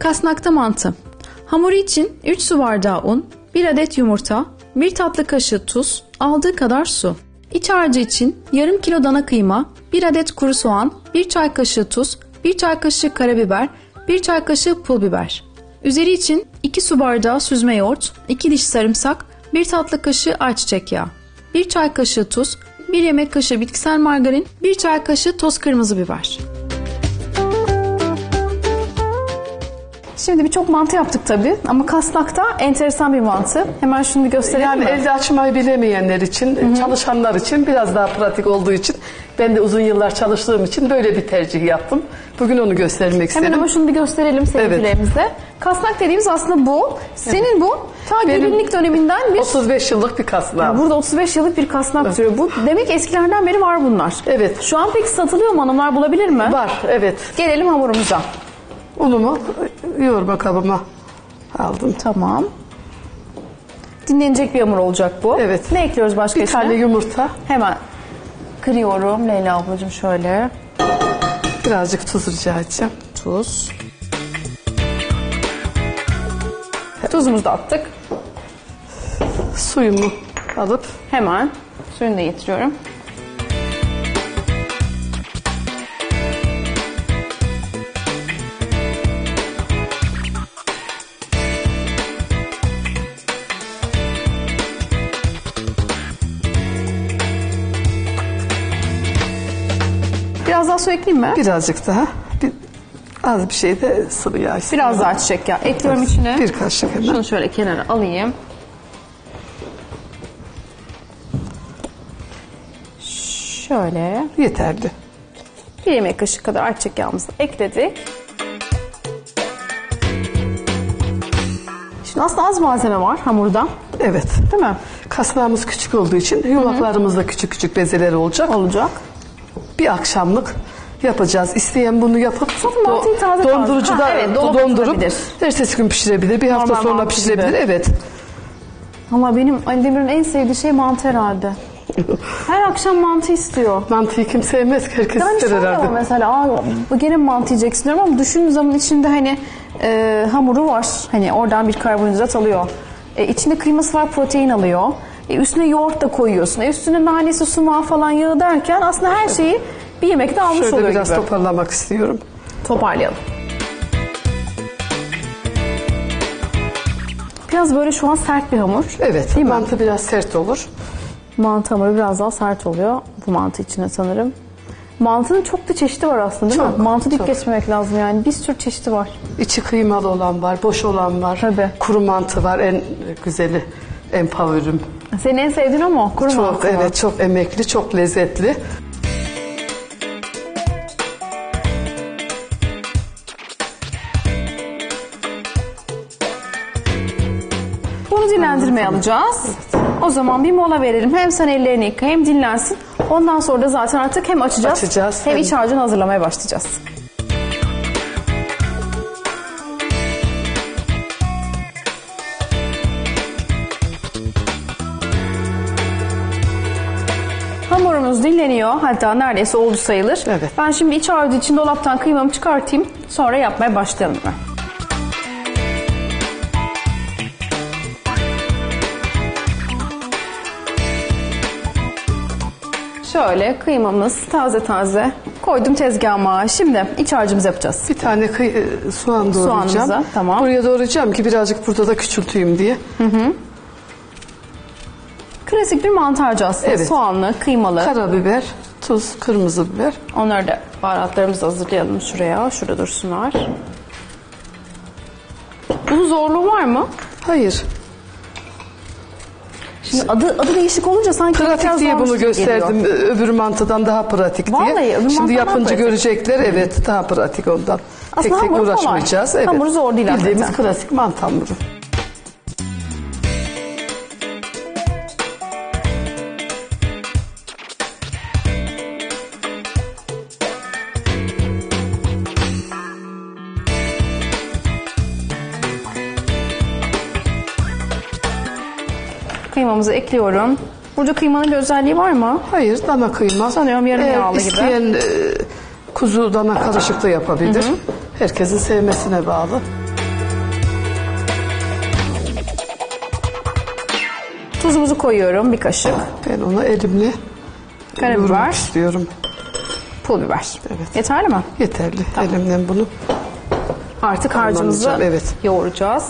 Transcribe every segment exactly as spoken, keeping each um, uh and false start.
Kasnakta mantı. Hamuru için üç su bardağı un, bir adet yumurta, bir tatlı kaşığı tuz, aldığı kadar su. İç harcı için yarım kilo dana kıyma, bir adet kuru soğan, bir çay kaşığı tuz, bir çay kaşığı karabiber, bir çay kaşığı pul biber. Üzeri için iki su bardağı süzme yoğurt, iki diş sarımsak, bir tatlı kaşığı ayçiçek yağı, bir çay kaşığı tuz, bir yemek kaşığı bitkisel margarin, bir çay kaşığı toz kırmızı biber. Şimdi birçok mantı yaptık tabii ama kasnakta enteresan bir mantı. Hemen şunu bir gösterelim yani mi? elde açmayı bilemeyenler için, Hı-hı. çalışanlar için biraz daha pratik olduğu için, ben de uzun yıllar çalıştığım için böyle bir tercih yaptım. Bugün onu göstermek istedim. Hemen ama şunu bir gösterelim seyircilerimize. Evet. Kasnak dediğimiz aslında bu. Senin evet. bu ta gelinlik döneminden bir... otuz beş yıllık bir kasnak. Burada otuz beş yıllık bir kasnak evet. türü. Bu demek eskilerden beri var bunlar. Evet. Şu an peki satılıyor mu, hanımlar bulabilir mi? Var, evet. Gelelim hamurumuza. Unumu yoğurma kabıma aldım. Tamam. Dinlenecek bir hamur olacak bu. Evet. Ne ekliyoruz başka Bir içine? tane yumurta. Hemen kırıyorum Leyla ablacığım şöyle. Birazcık tuz rica edeceğim. Tuz. Tuzumuzu da attık. Suyumu alıp hemen suyunu da getiriyorum. Biraz daha su ekleyeyim mi? Birazcık daha. Bir, az bir şey de sıvı yağ. Biraz daha çiçek yağı ekliyorum evet. içine. Bir kaşık hemen. Şunu şöyle kenara alayım. Şöyle. Yeterli. Bir yemek kaşığı kadar ayçiçek yağımızı ekledik. Şimdi aslında az malzeme var hamurda. Evet. Değil mi? Kasnağımız küçük olduğu için yumaklarımızda küçük küçük bezeleri olacak. Olacak. Bir akşamlık yapacağız. İsteyen bunu yapıp do- taze dondurucuda ha, evet, dondurup ertesi gün pişirebilir. Bir hafta Normal sonra pişirebilir. Gibi. Evet. Ama benim Ali Demir'in en sevdiği şey mantı herhalde. Her akşam mantı istiyor. Mantıyı kim sevmez ki, herkes yani ister herhalde. Yani mesela gene mantı yiyeceksin diyorum ama düşündüğüm zaman içinde hani e, hamuru var. Hani oradan bir karbonhidrat alıyor. E, içinde kıyması var, protein alıyor. E, üstüne yoğurt da koyuyorsun. E, üstüne nanesi, sumağı falan yağı derken aslında her şeyi bir yemekte almış Şöyle oluyor biraz gibi. toparlamak istiyorum. Toparlayalım. Biraz böyle şu an sert bir hamur. Evet. Değil mantı mi? Biraz sert olur. Mantı hamuru biraz daha sert oluyor bu mantı içine sanırım. Mantının çok da çeşidi var aslında değil çok, mi? Mantı deyip çok. geçmemek lazım yani. Bir sürü çeşidi var. İçi kıymalı olan var, boş olan var. Tabii. Kuru mantı var, en güzeli, en favorim. Senin en sevdiğin o mu? Kuru çok, mantı evet, var. çok emekli, çok lezzetli. Bunu dinlendirmeye alacağız. Evet. O zaman bir mola verelim. Hem sen ellerini yıka hem dinlensin. Ondan sonra da zaten artık hem açacağız, Açacağız, hem, hem hem... iç harcını hazırlamaya başlayacağız. Hamurumuz dinleniyor. Hatta neredeyse oldu sayılır. Evet. Ben şimdi iç harcı için dolaptan kıymamı çıkartayım. Sonra yapmaya başlayalım ben. Şöyle kıymamız taze taze koydum tezgahıma. Şimdi iç harcımızı yapacağız. Bir tane kıy soğan doğrayacağım. Soğanımızı, tamam. Buraya doğrayacağım ki birazcık burada da küçülteyim diye. Hı hı. Klasik bir mantı harcı aslında. Evet. Soğanlı, kıymalı. Karabiber, tuz, kırmızı biber. Onları da baharatlarımızı hazırlayalım şuraya. Şurada dursunlar. Bunun zorluğu var mı? Hayır. Şimdi adı adı değişik olunca sanki pratik diye bunu gösterdim. Geliyor. Öbür mantıdan daha pratik Vallahi, diye. öbür Şimdi yapınca pratik. Görecekler. Evet, daha pratik ondan. Aslında tek tek uğraşmayacağız. Kolay. Evet. Hamuru zor değil. Bildiğimiz hakikaten. klasik mantı hamuru. Kıymamızı ekliyorum. Burada kıymanın bir özelliği var mı? Hayır, dana kıyma. Sanıyorum yarım yağlı gibi. İsteyen e, kuzu dana karışık da yapabilir. Hı hı. Herkesin sevmesine bağlı. Tuzumuzu koyuyorum bir kaşık. Ben onu elimle Karabiber. yoğurmak istiyorum. Pul biber. Evet. Yeterli mi? Yeterli. Elimden bunu Artık harcımızı harmanlayacağım, evet. yoğuracağız.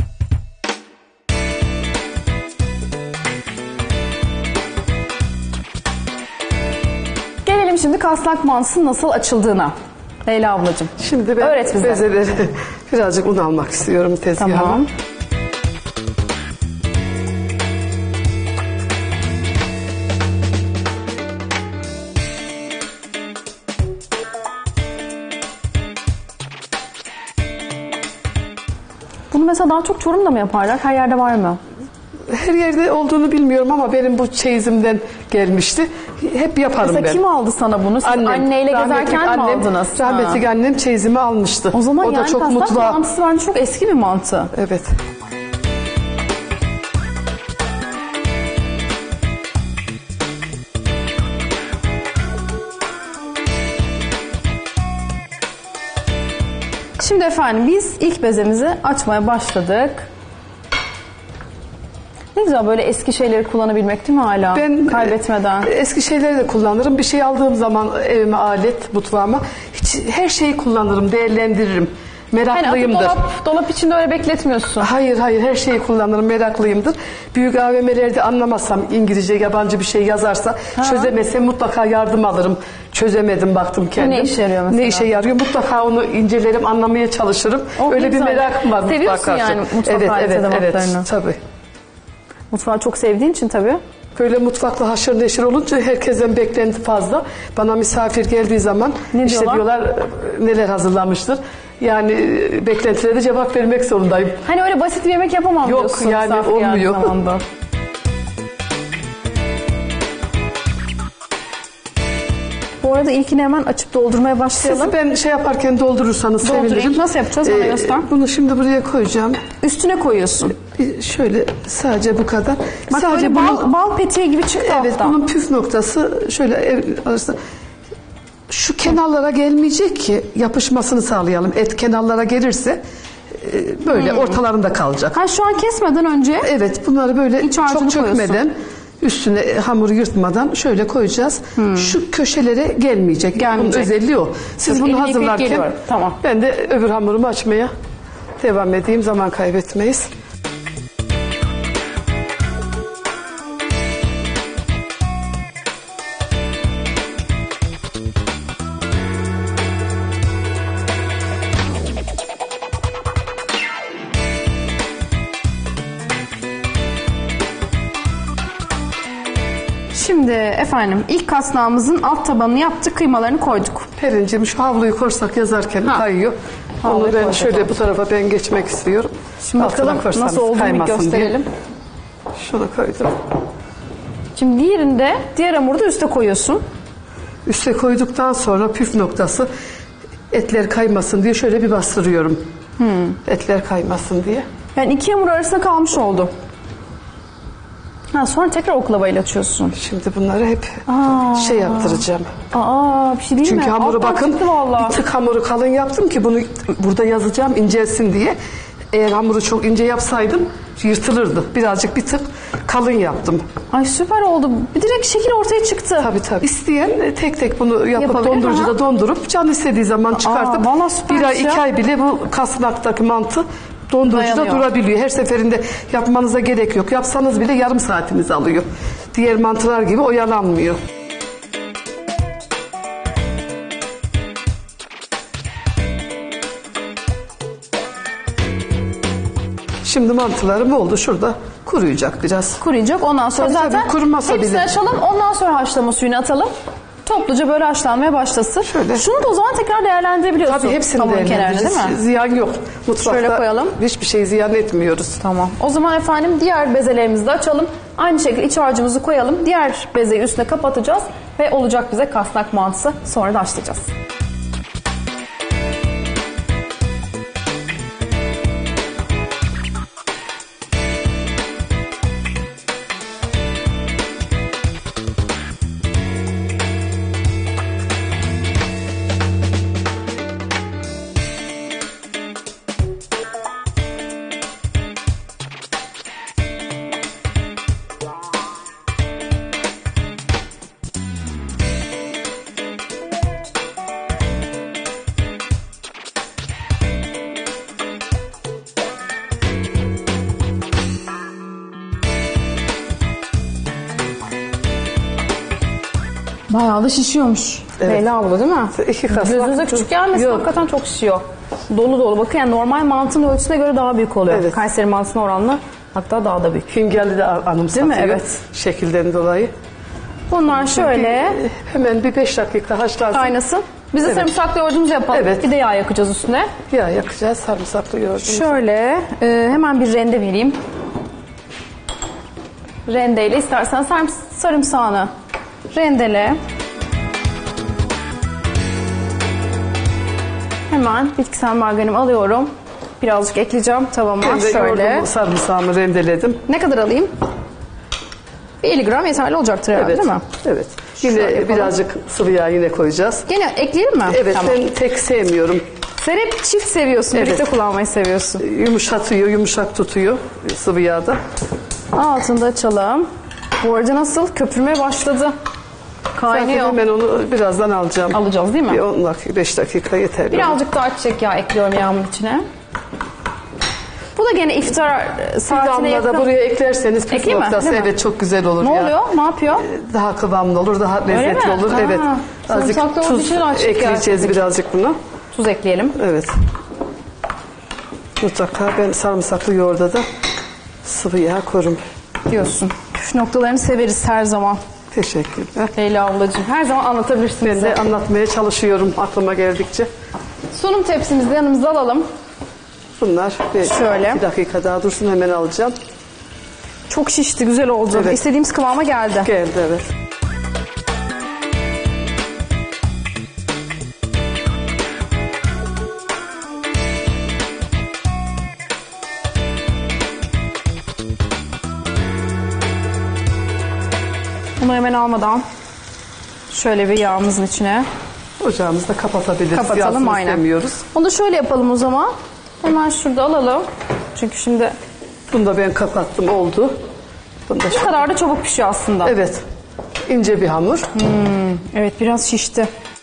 Gelelim şimdi kasnak mantısının nasıl açıldığına. Leyla ablacığım. Şimdi ben Öğret bize. bezeleri birazcık un almak istiyorum tezgahıma. Tamam. Bunu mesela daha çok Çorum'da mı yaparlar? Her yerde var mı? Her yerde olduğunu bilmiyorum ama benim bu çeyizimden gelmişti. Hep yaparım Mesela ben. kim aldı sana bunu? Siz Annem. anneyle Rahmetli gezerken mi annem, aldınız? Rahmetli Ha. annem çeyizimi almıştı. O zaman o yani da çok kasnak mutlu. mantısı bence çok eski bir mantı. Evet. Şimdi efendim biz ilk bezemizi açmaya başladık. Ne güzel böyle eski şeyleri kullanabilmek değil mi hala? Ben Kaybetmeden. e, eski şeyleri de kullanırım. Bir şey aldığım zaman evime alet, mutfağıma hiç her şeyi kullanırım, değerlendiririm. Hani atıp Meraklıyımdır. dolap, dolap içinde öyle bekletmiyorsun. Hayır hayır her şeyi kullanırım, meraklıyımdır. Büyük A V M'lerde anlamazsam İngilizce, yabancı bir şey yazarsa çözemezsem mutlaka yardım alırım. Çözemedim baktım kendim. ne işe yarıyor mesela? Ne işe yarıyor? Mutlaka onu incelerim, anlamaya çalışırım. Oh, Öyle bir güzel. merakım var Seviyorsun mutfağa karşı. yani mutfak evet, alet evet, evet, edevatlarını. tabii. Mutfağı çok sevdiğin için tabii. Böyle mutfakla haşır neşir olunca herkesten beklenti fazla. Bana misafir geldiği zaman Ne işte diyorlar? diyorlar neler hazırlanmıştır. Yani e, beklentilere de cevap vermek zorundayım. Hani öyle basit bir yemek yapamam Yok, diyorsun. yani misafir geldiği olmuyor. zaman da. Bu arada ilkini hemen açıp doldurmaya başlayalım. Siz ben şey yaparken doldurursanız Doldurayım. sevinirim. Nasıl yapacağız? Bana göster. Bunu şimdi buraya koyacağım. Üstüne koyuyorsun. Bir şöyle sadece bu kadar. Bak sadece böyle bal, bal peteği gibi çıktı Evet, alttan. bunun püf noktası şöyle ev arasında şu kenarlara gelmeyecek ki yapışmasını sağlayalım. Et kenarlara gelirse e, böyle ortalarında kalacak. Ha şu an kesmeden önce Evet, bunları böyle İç harcını çok çökmeden koyuyorsun. üstüne e, hamuru yırtmadan şöyle koyacağız. Şu köşelere gelmeyecek. Gelmeyecek. Bunun özelliği o. Siz Yok, bunu elimi yıkayıp hazırlarken geliyorum. Tamam. ben de öbür hamurumu açmaya devam edeyim. Zaman kaybetmeyiz. Şimdi efendim ilk kasnağımızın alt tabanını yaptık, kıymalarını koyduk. Perincim şu havluyu korsak yazarken Ha. kayıyor. Havluyu Onu ben koyacağız. şöyle bu tarafa ben geçmek istiyorum. Şimdi Altına bakalım korsanız nasıl olduğunu bir kaymasın gösterelim. diye. Şunu koydum. Şimdi diğerinde, diğer hamuru da üste koyuyorsun. Üste koyduktan sonra püf noktası etler kaymasın diye şöyle bir bastırıyorum. Etler kaymasın diye. Yani iki hamur arasında kalmış oldu. Ha, sonra tekrar oklavayla açıyorsun. Şimdi bunları hep Aa. şey yaptıracağım. Aa, bir şey değil mi? Çünkü hamuru Alttan bakın çıktı vallahi. bir tık hamuru kalın yaptım ki bunu burada yazacağım incelsin diye. Eğer hamuru çok ince yapsaydım yırtılırdı. Birazcık bir tık kalın yaptım. Ay süper oldu. Bir direkt şekil ortaya çıktı. Tabii tabii. İsteyen tek tek bunu yapıp Yapabilir, dondurucuda aha. dondurup can istediği zaman çıkartıp vallahi süpermiş bir ay ya. iki ay bile bu kasnaktaki mantı dondurucuda Dayanıyor. durabiliyor. Her seferinde yapmanıza gerek yok. Yapsanız bile yarım saatinizi alıyor. Diğer mantılar gibi oyalanmıyor. Şimdi mantılarım oldu. Şurada kuruyacak biraz. Kuruyacak. Ondan sonra Tabii, zaten tabii, kurumasa hepsini bile. açalım. Ondan sonra haşlama suyunu atalım. Topluca böyle haşlanmaya başlasın. Şöyle. Şunu da o zaman tekrar değerlendirebiliyorsun. Tabii hepsini Hamurun kenarında, değerlendireceğiz. değil mi? Ziyan yok. Mutfakta Şöyle koyalım. hiçbir şey ziyan etmiyoruz. Tamam. O zaman efendim diğer bezelerimizi de açalım. Aynı şekilde iç harcımızı koyalım. Diğer bezeyi üstüne kapatacağız. Ve olacak bize kasnak mantısı. Sonra da haşlayacağız. Bayağı da şişiyormuş. Evet. Leyla abla değil mi? İki kasa. Gözünüze küçük gelmesin, Yok. hakikaten çok şişiyor. Dolu dolu. Bakın yani normal mantının ölçüsüne göre daha büyük oluyor. Evet. Kayseri mantısına oranla hatta daha da büyük. Fingal'i de anımsatıyor. Değil mi? Evet. Şekilden dolayı. Bunlar şöyle Bir- hemen bir beş dakika haşlansın. kaynasın. Biz de Evet. sarımsaklı yoğurdumuzu yapalım. Evet. Bir de yağ yakacağız üstüne. Ya yakacağız sarımsaklı yoğurdumuzu. Şöyle e, hemen bir rende vereyim. Rendeyle istersen sarım, sarımsağını rendele. Hemen bitkisel margarinimi alıyorum. Birazcık ekleyeceğim tavama. Ben de Şöyle. yoğurdumu, sarımsağımı rendeledim. Ne kadar alayım? Bir elli gram yeterli olacaktır herhalde, Evet. değil mi? Evet. Yine Şöyle yapalım. birazcık sıvı yağ yine koyacağız. Gene ekleyelim mi? Evet, Tamam. ben tek sevmiyorum. Sen hep çift seviyorsun. Evet. Birlikte kullanmayı seviyorsun. Yumuşatıyor, yumuşak tutuyor sıvı yağda. Altını da açalım. Bu arada nasıl? Köpürmeye başladı. Zaten Kaynıyor. hemen onu birazdan alacağım. Alacağız değil mi? Bir on dakika, beş dakika yeterli. Birazcık daha çiçek yağı ekliyorum yağımın içine. Bu da gene iftar Bir saatine damla yakın. da buraya eklerseniz püf Ekleyeyim mi? noktası. Değil mi? Evet, çok güzel olur Ne ya. oluyor? Ne yapıyor? Daha kıvamlı olur, daha Öyle lezzetli mi? olur. Ha, Evet. Azıcık sarımsaklı olduğu tuz için daha çiçek yağı ekleyeceğiz ekledik. birazcık buna. Tuz ekleyelim. Evet. Mutlaka ben sarımsaklı yoğurda da sıvı yağ korum. Diyorsun. Püf noktalarını severiz her zaman. Teşekkürler. Leyla ablacığım. Her zaman anlatabilirsin Ben bize. de anlatmaya çalışıyorum aklıma geldikçe. Sunum tepsimizi de yanımıza alalım. Bunlar bir Şöyle. iki dakika daha dursun, hemen alacağım. Çok şişti, güzel oldu. Evet. İstediğimiz kıvama geldi. Geldi, evet. Bunu hemen almadan şöyle bir yağımızın içine Ocağımızı da kapatabiliriz. kapatalım, Yağsını aynen. istemiyoruz. Onu da şöyle yapalım o zaman. Hemen şurada alalım. Çünkü şimdi Bunu da ben kapattım, oldu. Bunu da bu kadar da çabuk pişiyor aslında. Evet. İnce bir hamur. Evet, biraz şişti.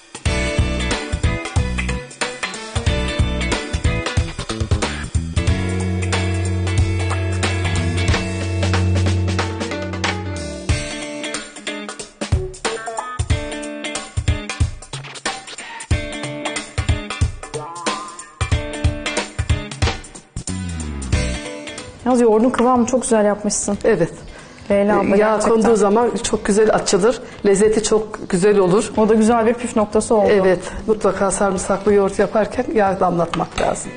Yalnız yoğurdun kıvamı çok güzel yapmışsın. Evet. Leyla abla, Yağ gerçekten. konduğu zaman çok güzel açılır. Lezzeti çok güzel olur. O da güzel bir püf noktası oldu. Evet. Mutlaka sarımsaklı yoğurt yaparken yağ damlatmak lazım.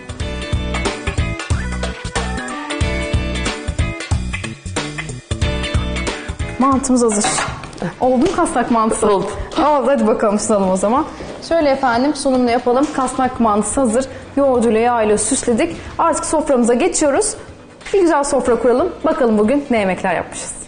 Mantımız hazır. Oldu mu kasnak mantısı? Oldu. Oldu, hadi bakalım sunalım o zaman. Şöyle efendim sunumunu yapalım. Kasnak mantısı hazır. Yoğurduyla yağıyla süsledik. Artık soframıza geçiyoruz. Bir güzel sofra kuralım. Bakalım bugün ne yemekler yapmışız.